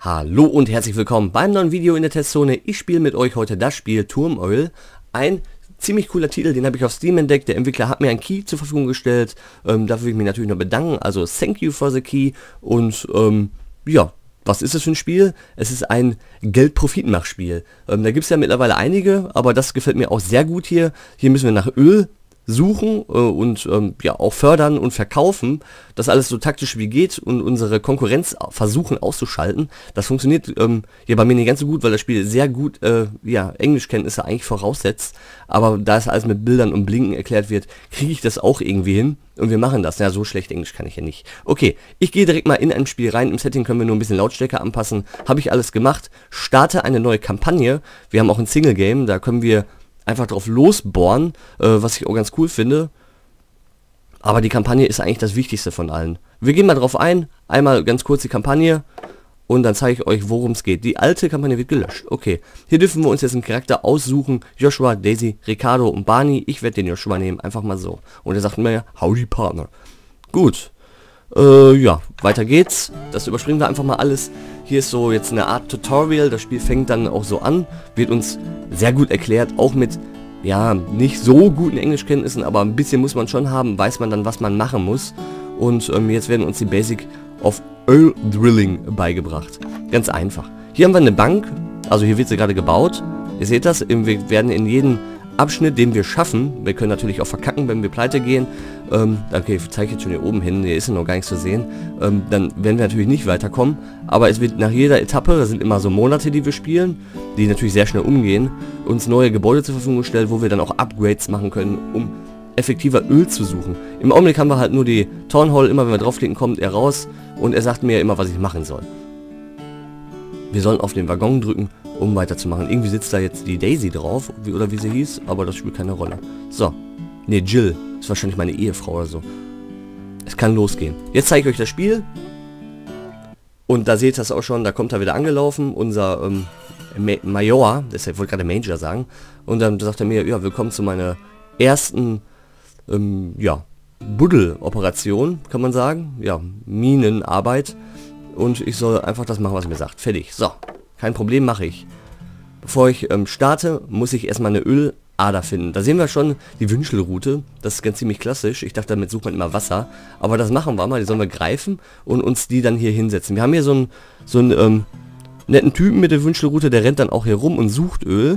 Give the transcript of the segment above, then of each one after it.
Hallo und herzlich willkommen beim neuen Video in der Testzone. Ich spiele mit euch heute das Spiel Turm Oil. Ein ziemlich cooler Titel, den habe ich auf Steam entdeckt. Der Entwickler hat mir einen Key zur Verfügung gestellt. Dafür will ich mich natürlich noch bedanken. Also thank you for the key. Und ja, was ist es für ein Spiel? Es ist ein Geld-Profit-Mach-Spiel. Da gibt es ja mittlerweile einige, aber das gefällt mir auch sehr gut hier. Hier müssen wir nach Öl suchen und ja auch fördern und verkaufen, das alles so taktisch wie geht und unsere Konkurrenz versuchen auszuschalten. Das funktioniert hier bei mir nicht ganz so gut, weil das Spiel sehr gut ja Englischkenntnisse eigentlich voraussetzt, aber da es alles mit Bildern und Blinken erklärt wird, kriege ich das auch irgendwie hin und wir machen das. Ja, so schlecht Englisch kann ich ja nicht. Okay, ich gehe direkt mal in ein Spiel rein. Im Setting können wir nur ein bisschen Lautstärke anpassen. Habe ich alles gemacht. Starte eine neue Kampagne. Wir haben auch ein Single Game, da können wir einfach drauf losbohren, was ich auch ganz cool finde. Aber die Kampagne ist eigentlich das Wichtigste von allen. Wir gehen mal drauf ein, einmal ganz kurz die Kampagne und dann zeige ich euch, worum es geht. Die alte Kampagne wird gelöscht. Okay, hier dürfen wir uns jetzt einen Charakter aussuchen. Joshua, Daisy, Ricardo und Barney. Ich werde den Joshua nehmen, einfach mal so. Und er sagt mir, howdy Partner. Gut. Ja, weiter geht's. Das überspringen wir einfach mal alles. Hier ist so jetzt eine Art Tutorial. Das Spiel fängt dann auch so an. Wird uns sehr gut erklärt. Auch mit, ja, nicht so guten Englischkenntnissen, aber ein bisschen muss man schon haben. Weiß man dann, was man machen muss. Und jetzt werden uns die Basic of Oil Drilling beigebracht. Ganz einfach. Hier haben wir eine Bank. Also hier wird sie gerade gebaut. Ihr seht das. Wir werden in jedem Abschnitt, den wir schaffen, wir können natürlich auch verkacken, wenn wir pleite gehen, okay, ich zeige jetzt schon hier oben hin, hier ist noch gar nichts zu sehen, dann werden wir natürlich nicht weiterkommen, aber es wird nach jeder Etappe, das sind immer so Monate, die wir spielen, die natürlich sehr schnell umgehen, uns neue Gebäude zur Verfügung gestellt, wo wir dann auch Upgrades machen können, um effektiver Öl zu suchen. Im Augenblick haben wir halt nur die Town Hall, immer wenn wir draufklicken, kommt er raus und er sagt mir immer, was ich machen soll. Wir sollen auf den Waggon drücken, um weiterzumachen. Irgendwie sitzt da jetzt die Daisy drauf, oder wie sie hieß, aber das spielt keine Rolle. So. Ne, Jill. Ist wahrscheinlich meine Ehefrau oder so. Es kann losgehen. Jetzt zeige ich euch das Spiel. Und da seht ihr das auch schon, da kommt er wieder angelaufen, unser Major, ich wollte gerade Major sagen. Und dann sagt er mir, ja, willkommen zu meiner ersten, ja, Buddel-Operation, kann man sagen. Ja, Minenarbeit. Und ich soll einfach das machen, was er mir sagt. Fertig. So. Kein Problem, mache ich. Bevor ich starte, muss ich erstmal eine Ölader finden. Da sehen wir schon die Wünschelroute. Das ist ganz ziemlich klassisch. Ich dachte, damit sucht man immer Wasser. Aber das machen wir mal. Die sollen wir greifen und uns die dann hier hinsetzen. Wir haben hier so einen netten Typen mit der Wünschelroute. Der rennt dann auch hier rum und sucht Öl.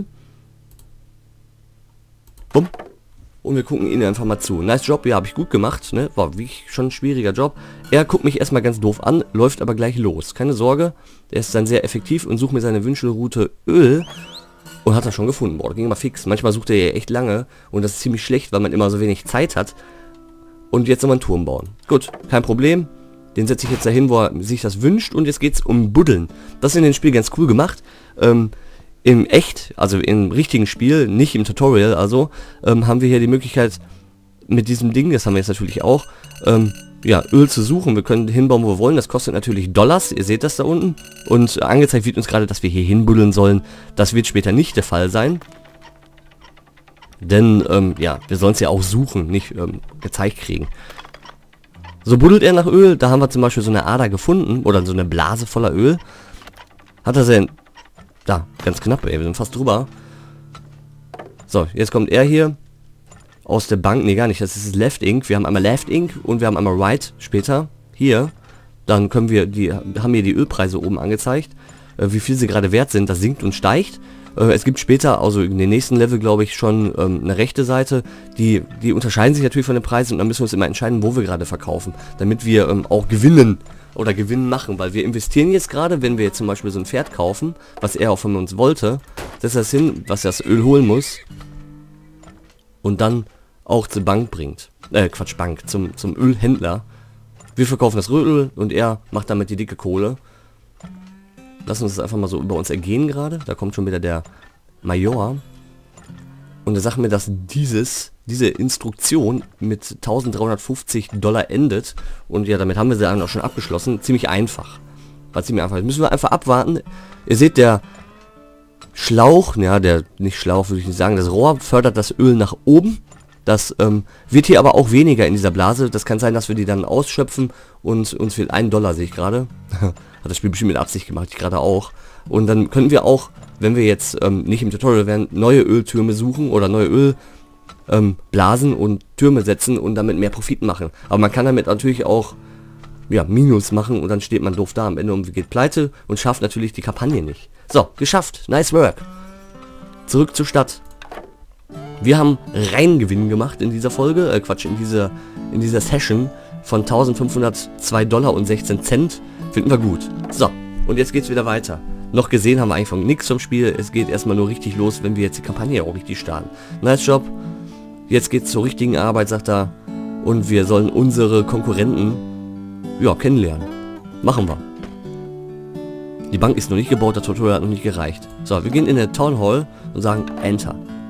Bumm. Und wir gucken ihn einfach mal zu. Nice Job, ja, habe ich gut gemacht, ne? War wirklich schon ein schwieriger Job. Er guckt mich erstmal ganz doof an, läuft aber gleich los. Keine Sorge, der ist dann sehr effektiv und sucht mir seine Wünschelroute Öl und hat das schon gefunden. Boah, das ging immer fix. Manchmal sucht er ja echt lange und das ist ziemlich schlecht, weil man immer so wenig Zeit hat. Und jetzt soll man einen Turm bauen. Gut, kein Problem. Den setze ich jetzt dahin, wo er sich das wünscht und jetzt geht's um Buddeln. Das ist in dem Spiel ganz cool gemacht. Im echt, also im richtigen Spiel, nicht im Tutorial, also haben wir hier die Möglichkeit mit diesem Ding, das haben wir jetzt natürlich auch, ja, Öl zu suchen. Wir können hinbauen, wo wir wollen. Das kostet natürlich Dollars, ihr seht das da unten. Und angezeigt wird uns gerade, dass wir hier hinbuddeln sollen. Das wird später nicht der Fall sein. Denn, ja, wir sollen es ja auch suchen, nicht gezeigt kriegen. So buddelt er nach Öl. Da haben wir zum Beispiel so eine Ader gefunden, oder so eine Blase voller Öl. Hat er sein... Da, ganz knapp, ey, wir sind fast drüber. So, jetzt kommt er hier aus der Bank. Ne, gar nicht, das ist Left Ink. Wir haben einmal Left Ink und wir haben einmal Right später. Hier. Dann können wir, haben hier die Ölpreise oben angezeigt. Wie viel sie gerade wert sind, das sinkt und steigt. Es gibt später, also in den nächsten Level, glaube ich, schon eine rechte Seite. Die unterscheiden sich natürlich von den Preisen und dann müssen wir uns immer entscheiden, wo wir gerade verkaufen. Damit wir auch gewinnen. Oder Gewinn machen, weil wir investieren jetzt gerade, wenn wir jetzt zum Beispiel so ein Pferd kaufen, was er auch von uns wollte, setzt das hin, was das Öl holen muss und dann auch zur Bank bringt. Quatsch, Bank, zum Ölhändler. Wir verkaufen das Rödel und er macht damit die dicke Kohle. Lassen uns das einfach mal so über uns ergehen gerade. Da kommt schon wieder der Major. Und er sagt mir, dass diese Instruktion mit 1350 Dollar endet. Und ja, damit haben wir sie dann auch schon abgeschlossen. Ziemlich einfach. War ziemlich einfach. Jetzt müssen wir einfach abwarten. Ihr seht, der Schlauch, ja, nicht Schlauch, würde ich nicht sagen, das Rohr fördert das Öl nach oben. Das wird hier aber auch weniger in dieser Blase. Das kann sein, dass wir die dann ausschöpfen und uns fehlt $1, sehe ich gerade. Hat das Spiel bestimmt mit Absicht gemacht, ich gerade auch. Und dann können wir auch, wenn wir jetzt nicht im Tutorial wären, neue Öltürme suchen oder neue Blasen und Türme setzen und damit mehr Profit machen. Aber man kann damit natürlich auch ja, Minus machen und dann steht man doof da am Ende und geht pleite und schafft natürlich die Kampagne nicht. So, geschafft. Nice work. Zurück zur Stadt. Wir haben Reingewinn gemacht in dieser Folge, in dieser Session von $1502,16. Finden wir gut. So, und jetzt geht's wieder weiter. Noch gesehen haben wir einfach nichts vom Spiel. Es geht erstmal nur richtig los, wenn wir jetzt die Kampagne auch richtig starten. Nice Job. Jetzt geht's zur richtigen Arbeit, sagt er. Und wir sollen unsere Konkurrenten ja, kennenlernen. Machen wir. Die Bank ist noch nicht gebaut, das Tutorial hat noch nicht gereicht. So, wir gehen in der Town Hall und sagen Enter.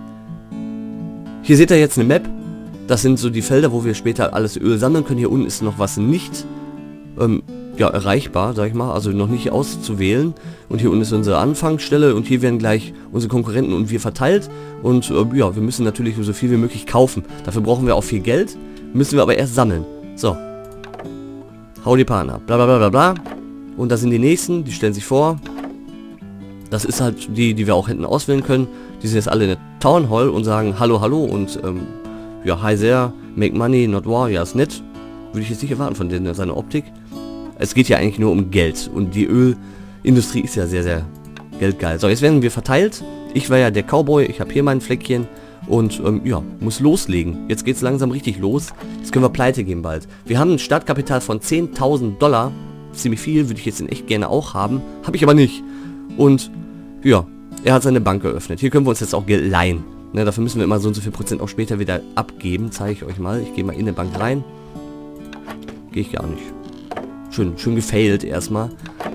Hier seht ihr jetzt eine Map. Das sind so die Felder, wo wir später alles Öl sammeln können. Hier unten ist noch was nicht ja, erreichbar, sag ich mal, also noch nicht auszuwählen. Und hier unten ist unsere Anfangsstelle und hier werden gleich unsere Konkurrenten und wir verteilt. Und ja, wir müssen natürlich so viel wie möglich kaufen. Dafür brauchen wir auch viel Geld, müssen wir aber erst sammeln. So. Hau die Partner, bla bla bla bla bla. Und das sind die nächsten, die stellen sich vor. Das ist halt die wir auch hätten auswählen können. Die sind jetzt alle in der Town Hall und sagen Hallo, hallo und ja, hi there, make money, not war, ja, ist nett. Würde ich jetzt nicht erwarten von denen, seiner Optik. Es geht ja eigentlich nur um Geld und die Ölindustrie ist ja sehr, sehr geldgeil. So, jetzt werden wir verteilt. Ich war ja der Cowboy, ich habe hier mein Fleckchen und ja, muss loslegen. Jetzt geht es langsam richtig los. Jetzt können wir pleite gehen bald. Wir haben ein Startkapital von $10.000. Ziemlich viel, würde ich jetzt in echt gerne auch haben. Habe ich aber nicht. Und ja, er hat seine Bank geöffnet. Hier können wir uns jetzt auch Geld leihen. Ne, dafür müssen wir immer so und so viel Prozent auch später wieder abgeben. Zeige ich euch mal. Ich gehe mal in eine Bank rein. Gehe ich gar nicht. Schön gefailt erstmal.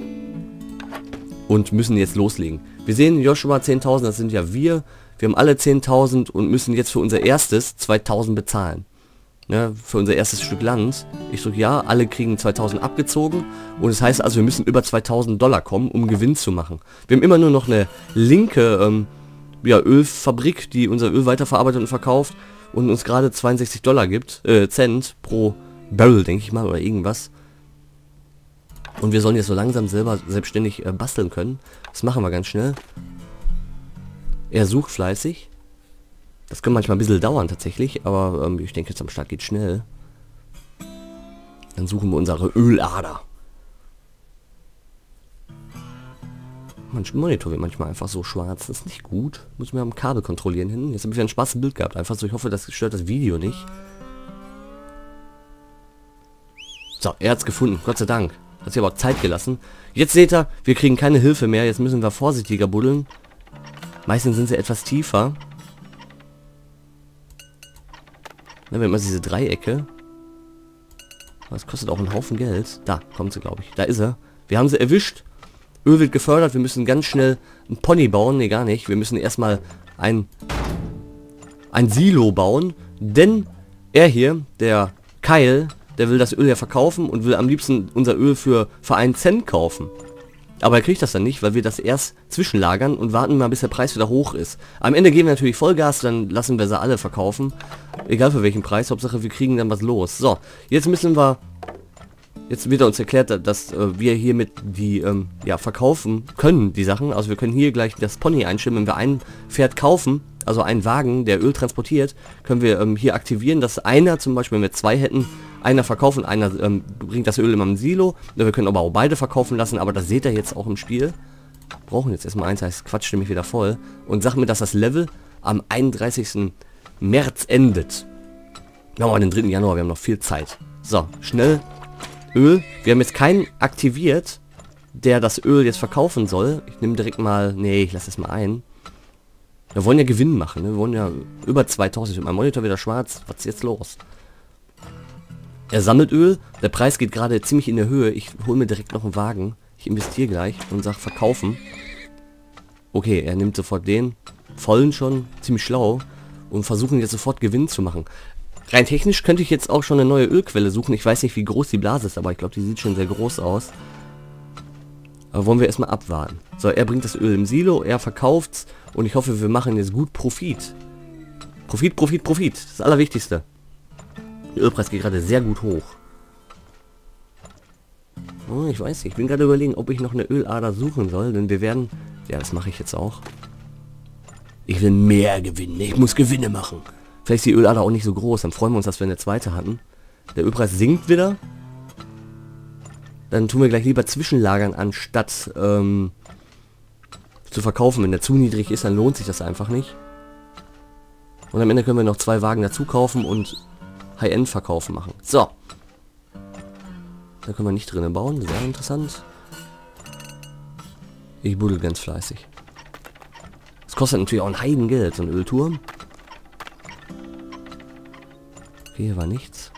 Und müssen jetzt loslegen. Wir sehen Joshua 10.000, das sind ja wir. Wir haben alle 10.000 und müssen jetzt für unser erstes 2.000 bezahlen. Ja, für unser erstes Stück Land. Ich drücke ja, alle kriegen 2.000 abgezogen. Und das heißt also, wir müssen über $2.000 kommen, um Gewinn zu machen. Wir haben immer nur noch eine linke ja, Ölfabrik, die unser Öl weiterverarbeitet und verkauft. Und uns gerade $62 gibt, Cent pro Barrel, denke ich mal, oder irgendwas. Und wir sollen jetzt so langsam selber selbstständig basteln können. Das machen wir ganz schnell. Er sucht fleißig. Das kann manchmal ein bisschen dauern tatsächlich, aber ich denke jetzt am Start geht schnell. Dann suchen wir unsere Ölader. Mein Monitor wird manchmal einfach so schwarz. Das ist nicht gut. Muss mir am Kabel kontrollieren hin. Jetzt habe ich wieder ein schwarzes Bild gehabt. Einfach so, ich hoffe, das stört das Video nicht. So, er hat es gefunden. Gott sei Dank. Hat sich aber auch Zeit gelassen. Jetzt seht ihr, wir kriegen keine Hilfe mehr. Jetzt müssen wir vorsichtiger buddeln. Meistens sind sie etwas tiefer. Dann haben wir immer diese Dreiecke. Das kostet auch einen Haufen Geld. Da kommt sie, glaube ich. Da ist er. Wir haben sie erwischt. Öl wird gefördert. Wir müssen ganz schnell ein Pony bauen. Ne, gar nicht. Wir müssen erstmal ein Silo bauen. Denn er hier, der Kyle, der will das Öl ja verkaufen und will am liebsten unser Öl für 1 Cent kaufen. Aber er kriegt das dann nicht, weil wir das erst zwischenlagern und warten mal, bis der Preis wieder hoch ist. Am Ende geben wir natürlich Vollgas, dann lassen wir sie alle verkaufen. Egal für welchen Preis, Hauptsache wir kriegen dann was los. So, jetzt müssen wir... Jetzt wird uns erklärt, dass wir hiermit die ja, verkaufen können, die Sachen. Also wir können hier gleich das Pony einstimmen. Wenn wir ein Pferd kaufen, also einen Wagen, der Öl transportiert, können wir hier aktivieren, dass einer zum Beispiel, wenn wir 2 hätten, einer verkaufen, einer bringt das Öl immer im Silo. Wir können aber auch beide verkaufen lassen, aber das seht ihr jetzt auch im Spiel. Brauchen jetzt erstmal eins, heißt Quatsch, nämlich wieder voll. Und sag mir, dass das Level am 31. März endet. Wir haben den 3. Januar, wir haben noch viel Zeit. So, schnell Öl. Wir haben jetzt keinen aktiviert, der das Öl jetzt verkaufen soll. Ich nehme direkt mal... Nee, ich lasse es mal ein. Wir wollen ja Gewinn machen, ne? Wir wollen ja über 2000. Mit meinem Monitor wieder schwarz. Was ist jetzt los? Er sammelt Öl. Der Preis geht gerade ziemlich in der Höhe. Ich hole mir direkt noch einen Wagen. Ich investiere gleich und sage verkaufen. Okay, er nimmt sofort den. Vollen schon. Ziemlich schlau. Und versuchen jetzt sofort Gewinn zu machen. Rein technisch könnte ich jetzt auch schon eine neue Ölquelle suchen. Ich weiß nicht, wie groß die Blase ist, aber ich glaube, die sieht schon sehr groß aus. Aber wollen wir erstmal abwarten. So, er bringt das Öl im Silo, er verkauft's und ich hoffe, wir machen jetzt gut Profit. Profit, Profit, Profit. Das Allerwichtigste. Der Ölpreis geht gerade sehr gut hoch. Oh, ich weiß nicht. Ich bin gerade überlegen, ob ich noch eine Ölader suchen soll. Denn wir werden... Ja, das mache ich jetzt auch. Ich will mehr gewinnen. Ich muss Gewinne machen. Vielleicht ist die Ölader auch nicht so groß. Dann freuen wir uns, dass wir eine zweite hatten. Der Ölpreis sinkt wieder. Dann tun wir gleich lieber zwischenlagern, anstatt zu verkaufen. Wenn der zu niedrig ist, dann lohnt sich das einfach nicht. Und am Ende können wir noch 2 Wagen dazu kaufen und High-End-Verkaufen machen. So. Da können wir nicht drinnen bauen. Sehr interessant. Ich buddel ganz fleißig. Das kostet natürlich auch ein Heidengeld, so ein Ölturm. Okay, hier war nichts.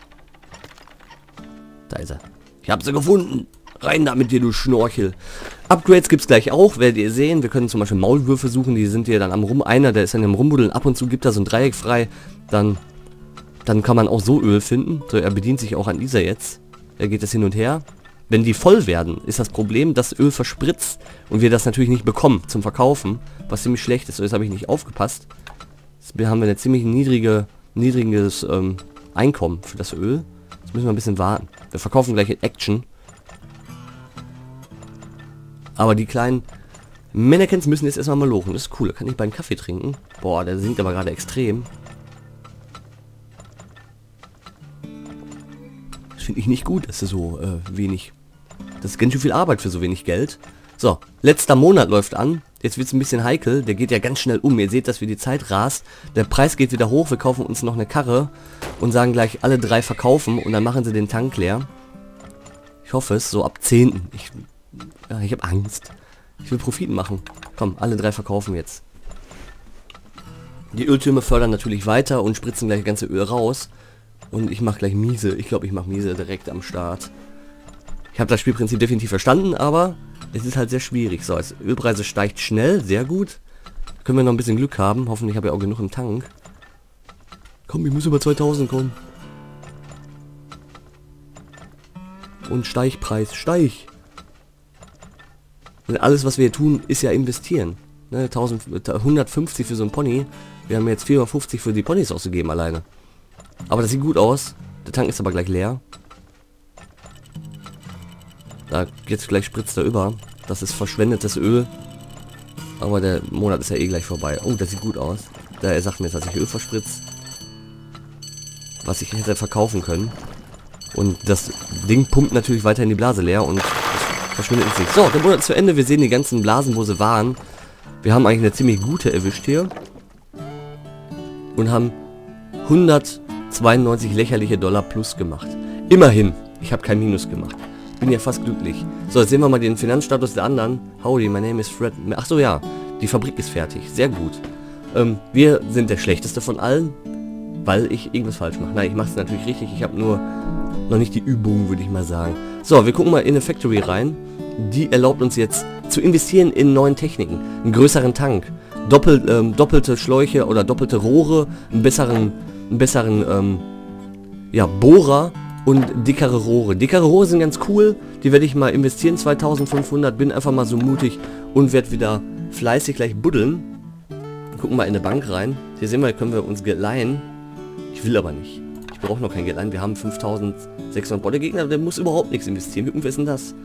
Da ist er. Ich habe sie gefunden. Rein damit dir, du Schnorchel. Upgrades gibt es gleich auch, werdet ihr sehen. Wir können zum Beispiel Maulwürfe suchen, die sind hier dann am Rum. Einer, der ist dann im Rumbuddeln, ab und zu gibt er so ein Dreieck frei. Dann kann man auch so Öl finden. So, er bedient sich auch an dieser jetzt. Er geht das hin und her. Wenn die voll werden, ist das Problem, dass Öl verspritzt und wir das natürlich nicht bekommen zum Verkaufen, was ziemlich schlecht ist. So, jetzt habe ich nicht aufgepasst. Jetzt haben wir eine ziemlich niedriges Einkommen für das Öl. Jetzt müssen wir ein bisschen warten. Wir verkaufen gleich in Action. Aber die kleinen Mannequins müssen jetzt erstmal lochen. Das ist cool. Da kann ich beim Kaffee trinken. Boah, der sinkt aber gerade extrem. Das finde ich nicht gut, dass er so wenig... Das ist ganz schön viel Arbeit für so wenig Geld. So, letzter Monat läuft an. Jetzt wird es ein bisschen heikel. Der geht ja ganz schnell um. Ihr seht, dass wir die Zeit rast. Der Preis geht wieder hoch. Wir kaufen uns noch eine Karre und sagen gleich alle 3 verkaufen und dann machen sie den Tank leer. Ich hoffe es, so ab 10. Ich habe Angst. Ich will Profit machen. Komm, alle 3 verkaufen jetzt. Die Öltürme fördern natürlich weiter und spritzen gleich das ganze Öl raus. Und ich mache gleich miese. Ich glaube, ich mache miese direkt am Start. Ich habe das Spielprinzip definitiv verstanden, aber es ist halt sehr schwierig. So, als Ölpreise steigt schnell, sehr gut. Können wir noch ein bisschen Glück haben. Hoffentlich habe ich auch genug im Tank. Komm, ich muss über 2000 kommen. Und Steigpreis, steig! Und alles, was wir hier tun, ist ja investieren. Ne, 150 für so ein Pony. Wir haben jetzt 450 für die Ponys ausgegeben alleine. Aber das sieht gut aus. Der Tank ist aber gleich leer. Da jetzt gleich spritzt er über. Das ist verschwendetes Öl. Aber der Monat ist ja eh gleich vorbei. Oh, das sieht gut aus. Er sagt mir jetzt, dass ich Öl verspritzt. Was ich hätte verkaufen können. Und das Ding pumpt natürlich weiter in die Blase leer und verschwindet ins Nichts. So, der Monat ist zu Ende. Wir sehen die ganzen Blasen, wo sie waren. Wir haben eigentlich eine ziemlich gute erwischt hier. Und haben 192 lächerliche Dollar plus gemacht. Immerhin. Ich habe kein Minus gemacht. Bin ja fast glücklich. So, jetzt sehen wir mal den Finanzstatus der anderen. Howdy, my name is Fred. Ach so, ja. Die Fabrik ist fertig. Sehr gut. Wir sind der schlechteste von allen, weil ich irgendwas falsch mache. Nein, ich mache es natürlich richtig. Ich habe nur noch nicht die Übung, würde ich mal sagen. So, wir gucken mal in eine Factory rein. Die erlaubt uns jetzt zu investieren in neuen Techniken. Einen größeren Tank. Doppelte Schläuche oder doppelte Rohre. Einen besseren ja, Bohrer. Und dickere Rohre. Dickere Rohre sind ganz cool. Die werde ich mal investieren. 2500. Bin einfach mal so mutig. Und werde wieder fleißig gleich buddeln. Gucken mal in eine Bank rein. Hier sehen wir, können wir uns Geld leihen. Ich will aber nicht. Ich brauche noch kein Geld leihen. Wir haben 5600. Boah, der Gegner, der muss überhaupt nichts investieren. Wer ist denn das?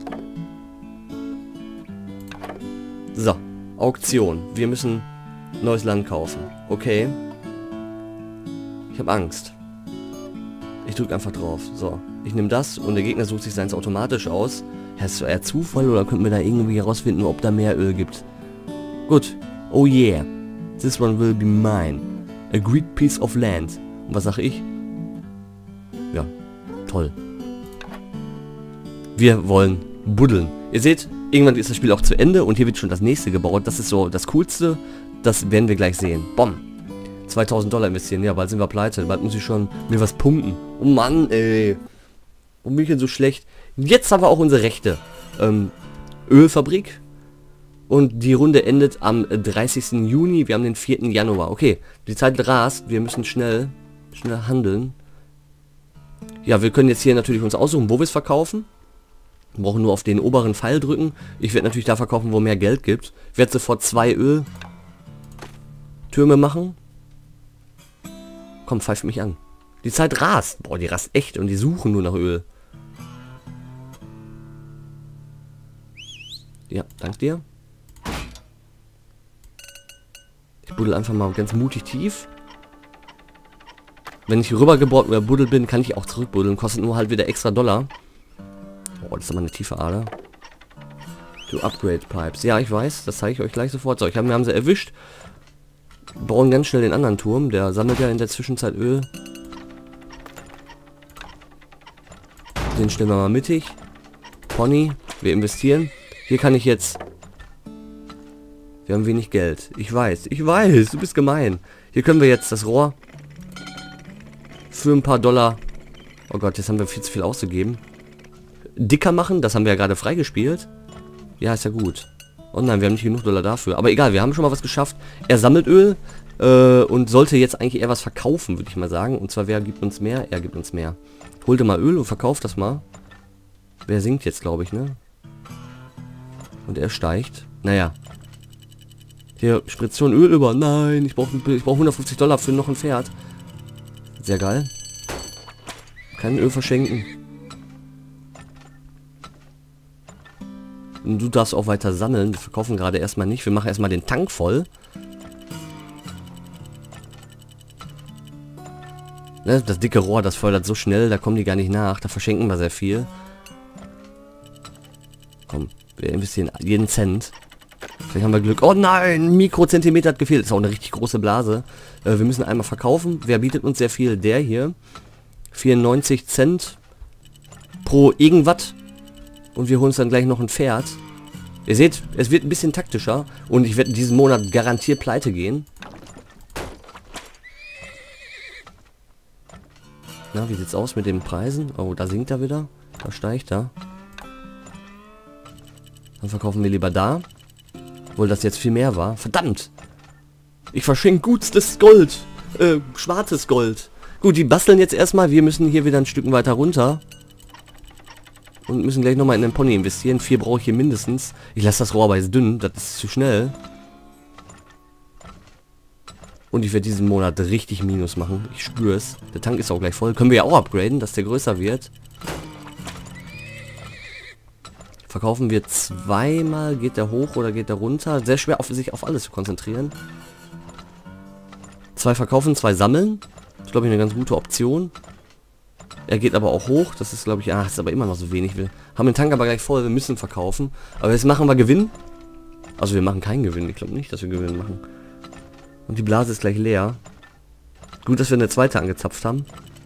So. Auktion. Wir müssen neues Land kaufen. Okay. Ich habe Angst. Ich drücke einfach drauf. So, ich nehme das und der Gegner sucht sich seins automatisch aus. Ja, ist eher Zufall oder könnten wir da irgendwie herausfinden, ob da mehr Öl gibt? Gut. Oh yeah. This one will be mine. A great piece of land. Und was sage ich? Ja, toll. Wir wollen buddeln. Ihr seht, irgendwann ist das Spiel auch zu Ende und hier wird schon das nächste gebaut. Das ist so das Coolste. Das werden wir gleich sehen. Bom. 2000 Dollar investieren. Ja, bald sind wir pleite. Bald muss ich schon mir was pumpen. Oh Mann, ey. Warum bin ich denn so schlecht? Jetzt haben wir auch unsere Rechte. Ölfabrik. Und die Runde endet am 30. Juni. Wir haben den 4. Januar. Okay, die Zeit rast. Wir müssen schnell handeln. Ja, wir können jetzt hier natürlich uns aussuchen, wo wir es verkaufen. Wir brauchen nur auf den oberen Pfeil drücken. Ich werde natürlich da verkaufen, wo mehr Geld gibt. Ich werde sofort 2 Öltürme machen. Komm, pfeift mich an. Die Zeit rast. Boah, die rast echt und die suchen nur nach Öl. Ja, dank dir. Ich buddel einfach mal ganz mutig tief. Wenn ich rübergebohrt oder buddel bin, kann ich auch zurückbuddeln. Kostet nur halt wieder extra $. Oh, das ist aber eine tiefe Ader. To upgrade pipes. Ja, ich weiß. Das zeige ich euch gleich sofort. So, wir haben sie erwischt. Bauen ganz schnell den anderen Turm. Der sammelt ja in der Zwischenzeit Öl. Den stellen wir mal mittig. Pony. Wir investieren. Hier kann ich jetzt... Wir haben wenig Geld. Ich weiß. Du bist gemein. Hier können wir jetzt das Rohr für ein paar $. Oh Gott, jetzt haben wir viel zu viel auszugeben. Dicker machen, das haben wir ja gerade freigespielt. Ja, ist ja gut. Oh nein, wir haben nicht genug $. Dafür. Aber egal, wir haben schon mal was geschafft. Er sammelt Öl und sollte jetzt eigentlich eher was verkaufen, würde ich mal sagen. Und zwar, wer gibt uns mehr? Er gibt uns mehr. Holt mal Öl und verkauft das mal. Wer sinkt jetzt, glaube ich, ne? Und er steigt. Naja. Hier spritzt schon Öl über. Nein, ich brauche $150 für noch ein Pferd. Sehr geil. Kein Öl verschenken. Und du darfst auch weiter sammeln. Wir verkaufen gerade erstmal nicht. Wir machen erstmal den Tank voll. Ne, das dicke Rohr, das fördert so schnell, da kommen die gar nicht nach. Da verschenken wir sehr viel. Komm, wir investieren jeden Cent. Vielleicht haben wir Glück. Oh nein, Mikrozentimeter hat gefehlt. Das ist auch eine richtig große Blase. Wir müssen einmal verkaufen. Wer bietet uns sehr viel? Der hier. 94 Cent pro irgendwas. Und wir holen uns dann gleich noch ein Pferd. Ihr seht, es wird ein bisschen taktischer. Und ich werde diesen Monat garantiert pleite gehen. Na, wie sieht's aus mit den Preisen? Oh, da sinkt er wieder. Da steigt er. Dann verkaufen wir lieber da. Obwohl das jetzt viel mehr war. Verdammt! Ich verschenke gutstes Gold. Schwarzes Gold. Gut, die basteln jetzt erstmal. Wir müssen hier wieder ein Stück weiter runter. Und müssen gleich nochmal in den Pony investieren. 4 brauche ich hier mindestens. Ich lasse das Rohr aber jetzt dünn. Das ist zu schnell. Und ich werde diesen Monat richtig Minus machen. Ich spüre es. Der Tank ist auch gleich voll. Können wir ja auch upgraden, dass der größer wird. Verkaufen wir zweimal. Geht der hoch oder geht der runter? Sehr schwer, sich auf alles zu konzentrieren. 2 verkaufen, 2 sammeln. Das ist, glaube ich, eine ganz gute Option. Er geht aber auch hoch. Das ist, glaube ich, ist aber immer noch so wenig. Wir haben den Tank aber gleich voll. Wir müssen verkaufen. Aber jetzt machen wir Gewinn. Also wir machen keinen Gewinn. Ich glaube nicht, dass wir Gewinn machen. Und die Blase ist gleich leer. Gut, dass wir eine zweite angezapft haben.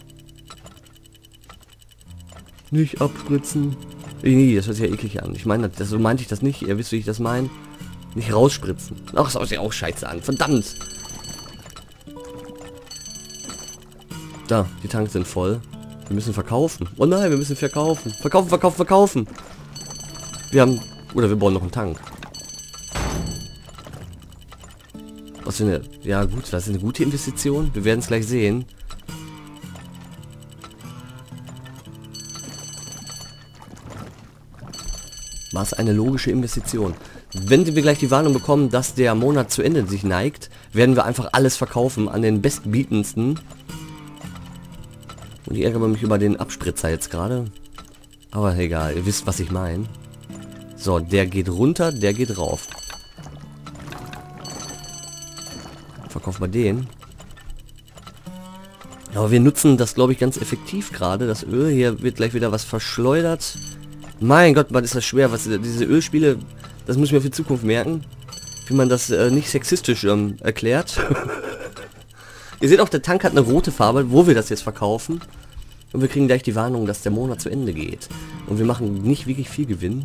Nicht abspritzen. Nee, das hört sich ja eklig an. Ich meine, so meinte ich das nicht. Ihr wisst, wie ich das meine. Nicht rausspritzen. Ach, das hört sich auch scheiße an. Verdammt. Da, die Tanks sind voll. Wir müssen verkaufen. Oh nein, wir müssen verkaufen. Verkaufen. Wir haben... Oder wir bauen noch einen Tank. Was für eine... Ja gut, das ist eine gute Investition. Wir werden es gleich sehen. War es eine logische Investition. Wenn wir gleich die Warnung bekommen, dass der Monat zu Ende sich neigt, werden wir einfach alles verkaufen an den bestbietendsten. Und ich ärgere mich über den Abspritzer jetzt gerade. Aber egal, ihr wisst, was ich meine. So, der geht runter, der geht rauf. Verkaufen wir den. Aber wir nutzen das, glaube ich, ganz effektiv gerade. Das Öl, hier wird gleich wieder was verschleudert. Mein Gott, was ist das schwer, was diese Ölspiele, das muss ich mir für die Zukunft merken. Wie man das nicht sexistisch erklärt. Ihr seht auch, der Tank hat eine rote Farbe, wo wir das jetzt verkaufen. Und wir kriegen gleich die Warnung, dass der Monat zu Ende geht. Und wir machen nicht wirklich viel Gewinn.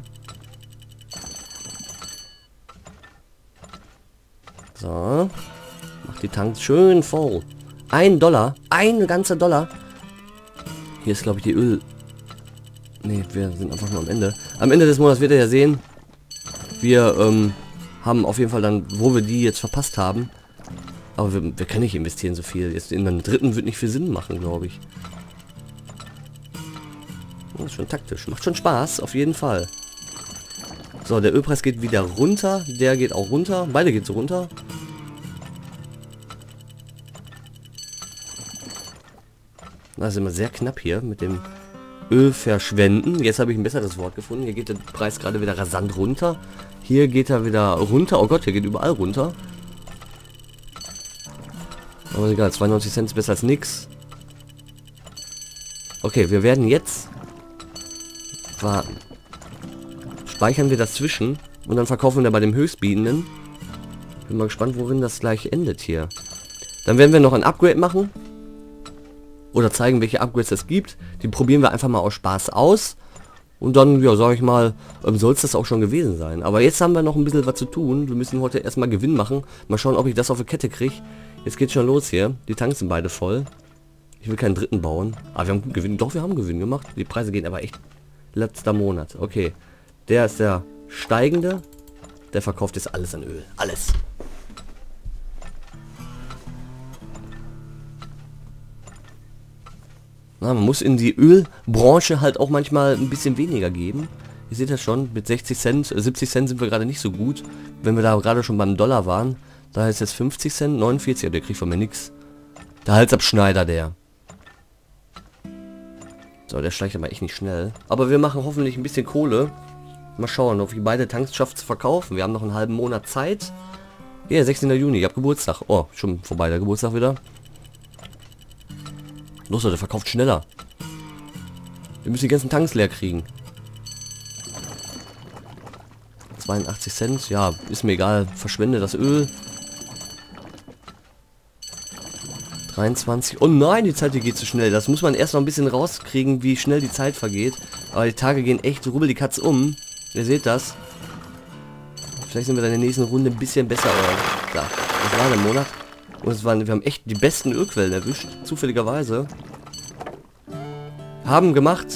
So. Macht die Tanks schön voll. $1. Ein ganzer $. Hier ist, glaube ich, die Öl... Ne, wir sind einfach nur am Ende. Am Ende des Monats wird er ja sehen. Wir haben auf jeden Fall dann, wo wir die jetzt verpasst haben. Aber wir können nicht investieren so viel. Jetzt in den dritten wird nicht viel Sinn machen, glaube ich. Das ist schon taktisch. Macht schon Spaß, auf jeden Fall. So, der Ölpreis geht wieder runter. Der geht auch runter. Beide geht so runter. Das ist immer sehr knapp hier mit dem Öl verschwenden. Jetzt habe ich ein besseres Wort gefunden. Hier geht der Preis gerade wieder rasant runter. Hier geht er wieder runter. Oh Gott, hier geht überall runter. Aber egal, 92 Cent ist besser als nix. Okay, wir werden jetzt warten. Speichern wir das zwischen und dann verkaufen wir bei dem Höchstbietenden. Bin mal gespannt, worin das gleich endet hier. Dann werden wir noch ein Upgrade machen. Oder zeigen, welche Upgrades es gibt. Die probieren wir einfach mal aus Spaß aus. Und dann, ja, sage ich mal, soll es das auch schon gewesen sein. Aber jetzt haben wir noch ein bisschen was zu tun. Wir müssen heute erstmal Gewinn machen. Mal schauen, ob ich das auf die Kette kriege. Jetzt geht's schon los hier. Die Tanks sind beide voll. Ich will keinen dritten bauen. Aber wir haben Gewinn. Doch, wir haben Gewinn gemacht. Die Preise gehen aber echt letzter Monat. Okay. Der ist der steigende. Der verkauft jetzt alles an Öl. Alles. Na, man muss in die Ölbranche halt auch manchmal ein bisschen weniger geben. Ihr seht das schon, mit 60 Cent, 70 Cent sind wir gerade nicht so gut. Wenn wir da gerade schon beim Dollar waren, da ist jetzt 50 Cent, 49, aber der kriegt von mir nichts. Der Halsabschneider, der. So, der schleicht aber echt nicht schnell. Aber wir machen hoffentlich ein bisschen Kohle. Mal schauen, ob ich beide Tanks schaffe zu verkaufen. Wir haben noch einen halben Monat Zeit. Ja, 16. Juni, ich habe Geburtstag. Oh, schon vorbei der Geburtstag wieder. Los, Leute, verkauft schneller. Wir müssen die ganzen Tanks leer kriegen. 82 Cent, ja, ist mir egal. Verschwende das Öl. 23. Oh nein, die Zeit, die geht zu schnell. Das muss man erst noch ein bisschen rauskriegen, wie schnell die Zeit vergeht. Aber die Tage gehen echt rubbel die Katze um. Ihr seht das. Vielleicht sind wir dann in der nächsten Runde ein bisschen besser. Aber ja, das war der Monat. Und wir haben echt die besten Ölquellen erwischt, zufälligerweise. Haben gemacht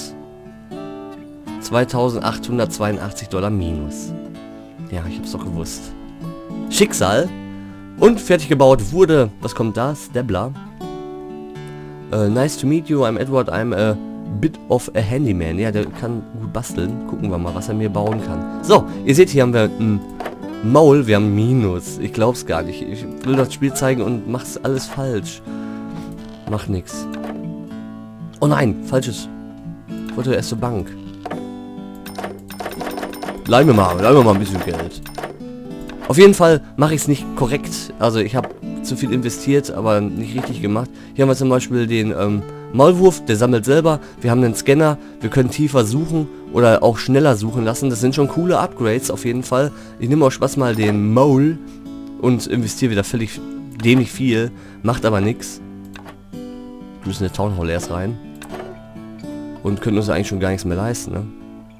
2.882 $ minus. Ja, ich hab's doch gewusst. Schicksal. Und fertig gebaut wurde, was kommt da? Stabler. Nice to meet you, I'm Edward, I'm a bit of a handyman. Ja, der kann gut basteln. Gucken wir mal, was er mir bauen kann. So, ihr seht, hier haben wir ein Maul, wir haben Minus. Ich glaub's gar nicht. Ich will das Spiel zeigen und mach's alles falsch. Mach nix. Oh nein, falsches. Ich wollte erst zur Bank. Leih mir mal ein bisschen Geld. Auf jeden Fall mache ich es nicht korrekt. Also ich habe zu viel investiert, aber nicht richtig gemacht. Hier haben wir zum Beispiel den Maulwurf, der sammelt selber. Wir haben einen Scanner, wir können tiefer suchen oder auch schneller suchen lassen. Das sind schon coole Upgrades auf jeden Fall. Ich nehme auch Spaß mal den Maul und investiere wieder völlig dämlich viel. Macht aber nichts. Wir müssen in der Town Hall erst rein. Und können uns eigentlich schon gar nichts mehr leisten, ne?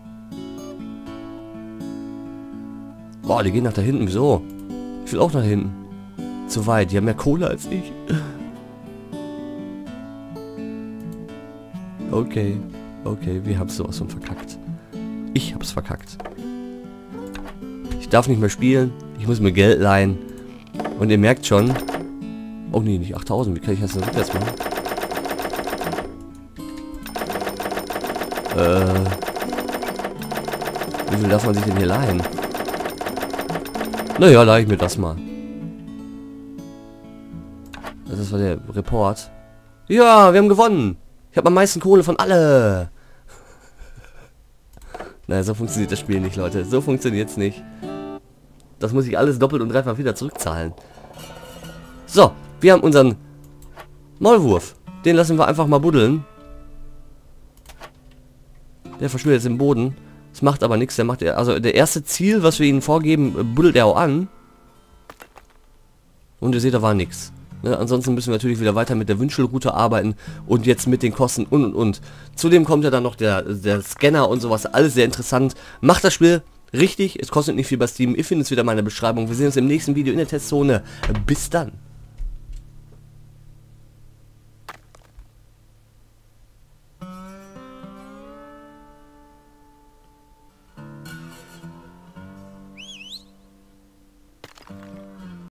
Boah, die gehen nach da hinten. Wieso? Ich will auch nach hinten. Zu weit. Die haben mehr Kohle als ich. Okay. Okay, wir haben sowas von verkackt. Ich hab's verkackt. Ich darf nicht mehr spielen. Ich muss mir Geld leihen. Und ihr merkt schon... Oh nee, nicht 8000. Wie kann ich das denn rückwärts machen? Wie viel darf man sich denn hier leihen? Naja, leihe ich mir das mal. Das war der Report. Ja, wir haben gewonnen. Ich habe am meisten Kohle von alle. Naja, so funktioniert das Spiel nicht, Leute. So funktioniert es nicht. Das muss ich alles doppelt und dreifach wieder zurückzahlen. So, wir haben unseren Maulwurf. Den lassen wir einfach mal buddeln. Der verschwindet jetzt im Boden. Das macht aber nichts. Der macht also der erste Ziel, was wir ihnen vorgeben, buddelt er auch an. Und ihr seht, da war nichts. Ne, ansonsten müssen wir natürlich wieder weiter mit der Wünschelroute arbeiten und jetzt mit den Kosten und. Zudem kommt ja dann noch der Scanner und sowas. Alles sehr interessant. Macht das Spiel richtig. Es kostet nicht viel bei Steam. Ihr findet es wieder in meiner Beschreibung. Wir sehen uns im nächsten Video in der Testzone. Bis dann.